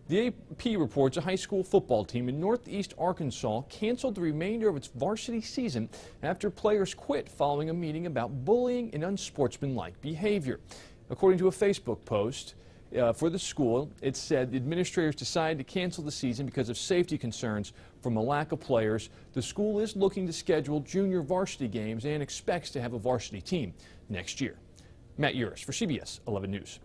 The AP reports a high school football team in northeast Arkansas canceled the remainder of its varsity season after players quit following a meeting about bullying and unsportsmanlike behavior. According to a Facebook post for the school, it said the administrators decided to cancel the season because of safety concerns from a lack of players. The school is looking to schedule junior varsity games and expects to have a varsity team next year. Matt Yurus for CBS 11 News.